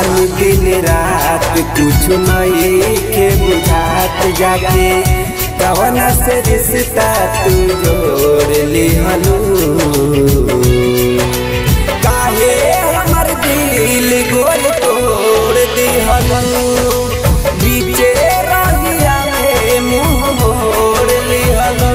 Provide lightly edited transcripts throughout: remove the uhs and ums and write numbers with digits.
बानी दिन रात कुछ नहीं के बुझात जाके कवन से रिश्ता तू जोड़ ली हलू काहे हमर दिल गोल तोड़ दी हलू बीचे रहिया में मुँह मोड़ ली हलू।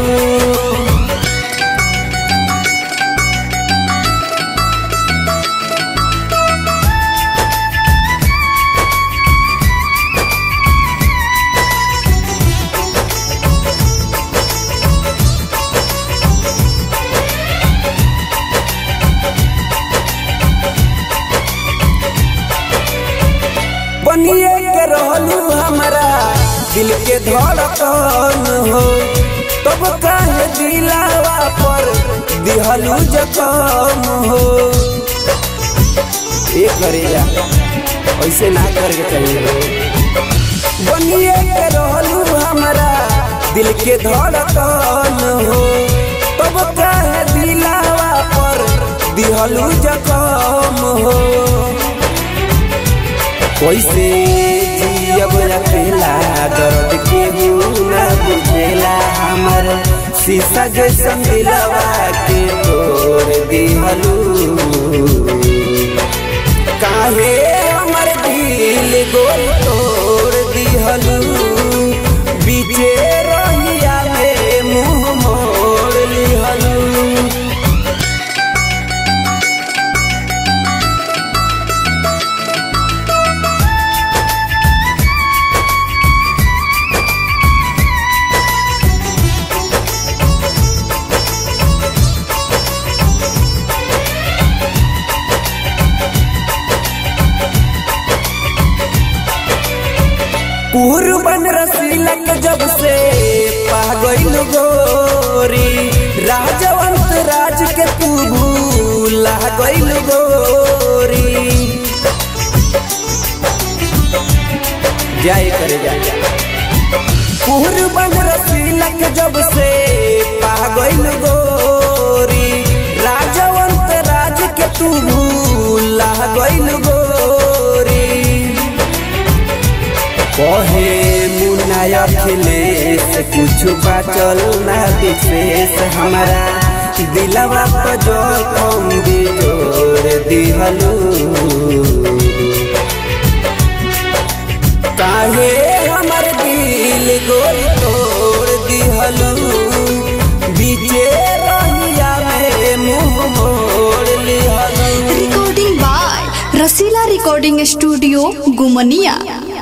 बनिए के रहलू हमारा दिल के धड़कन हो तब काहे दिलावा पर दिहलू जखम हो। ये करेगा ऐसे ना करके चाहिए। बनिए के रहलू हमारा दिल के धड़कन हो तब काहे दिलावा पर दिहलू जखम हो। कैसे जियब अकेला दर्द के ना बुझेला हमर शीशा जैसन दिलवा के तोड़ दिहलू काहे हमर दिल गोल तोड़ दिहलू बीचे रहिया में मुँह मोड़ लिहलू। कुर्बन रसीला के जब से पागल गोरी राजवंत राज के तू भूला गइल गोरी जाए करे जा। कुर्बन रसीला के जब से पागल गोरी राजवंत राज के तू भूला गइल गोरी कहे मुन्ना अखिलेश कुछ बाचल ना विशेष हमारा दिलवा पर जो कम भी जोड़ दिहलू काहे हमर दिल गोल तोड़ दिहलू बीचे रहिया में मुँह मोड़ लिहलू। Recording by Rasila recording studio Gumnia.